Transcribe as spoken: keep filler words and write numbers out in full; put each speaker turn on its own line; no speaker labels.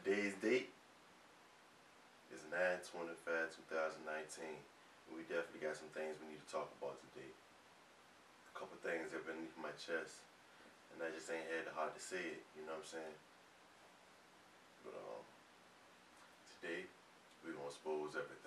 Today's date is nine twenty-five two thousand nineteen, and we definitely got some things we need to talk about today. A couple things that are beneath my chest, and I just ain't had the heart to say it, you know what I'm saying? But um, today we're gonna expose everything.